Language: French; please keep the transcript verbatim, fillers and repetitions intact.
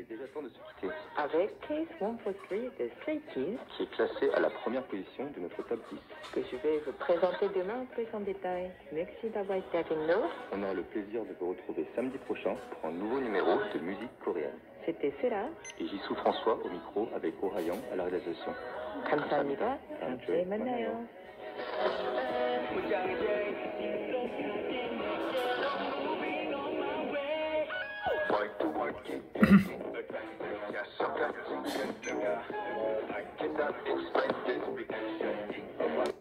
est déjà temps de se quitter. Avec Case one four three de Stray Kids, qui est classé à la première position de notre top dix. que je vais vous présenter demain plus en détail. Merci d'avoir été avec nous. On aura le plaisir de vous retrouver samedi prochain pour un nouveau numéro de musique coréenne. C'était cela. Et Jisoo François au micro avec Orayan à la réalisation. 감사합니다. 다음 주에 만나요. I cannot explain this because